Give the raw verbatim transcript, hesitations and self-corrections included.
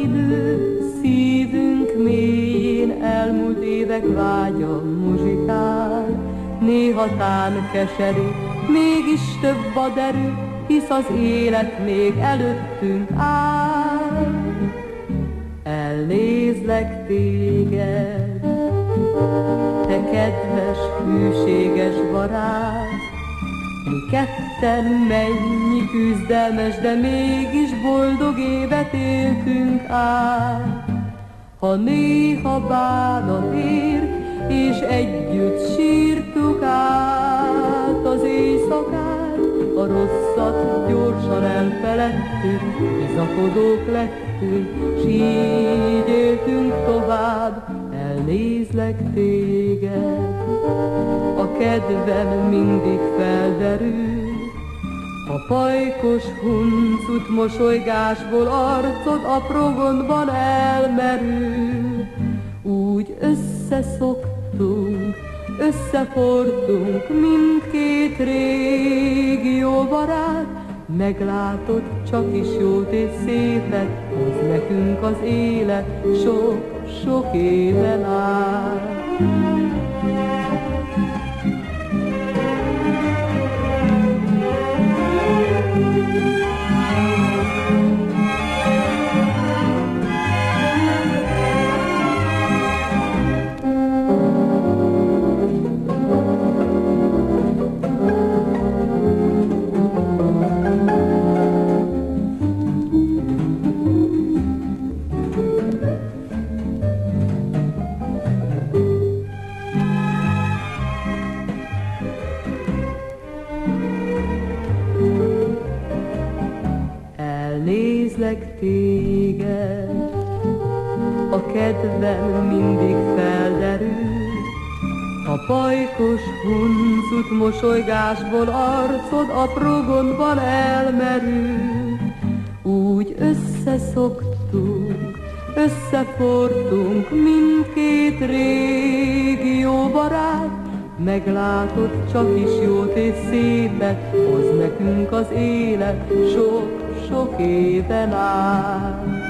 idő, szívünk mélyén elmúlt évek vágya muzsikál. Néha tán keserű, mégis több a derű, hisz az élet még előttünk áll. Elnézlek téged, te kedves, hűséges barát, mi ketten mennyi küzdelmes, de mégis boldog évet éltünk át. Ha néha bánat ér, és együtt sírtuk át az éjszakát, a rosszat gyorsan elfeledtük, bizakodók lettünk, s így éltünk tovább. Elnézlek téged, a kedvem mindig felderül, a pajkos huncut mosolygásból arcod apró gondban elmerül. Úgy összeszoktunk, összefortunk mindkét régi jó barát, meglátod, csak is jót és szépet hoz nekünk az élet sok-sok éven át. Elnézlek téged, a kedvem mindig felderül, a pajkos huncut mosolygásból arcod apró gondban elmerül. Úgy összeszoktunk, összefortunk mindkét régi jó barát, meglátod, csak is jót és szépet hoz nekünk az élet sok-sok éven át.